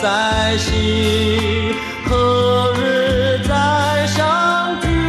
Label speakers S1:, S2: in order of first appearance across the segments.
S1: 在心，何日再相聚？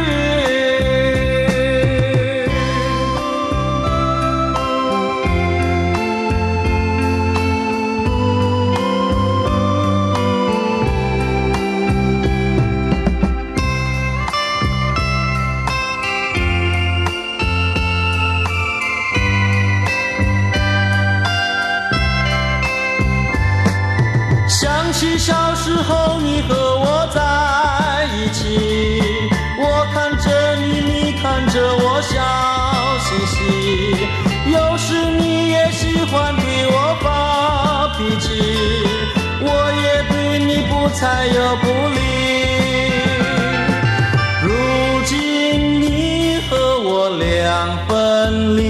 S1: 想起小时候你和我在一起，我看着你，你看着我笑嘻嘻。有时你也喜欢对我发脾气，我也对你不睬又不理。如今你和我两分离。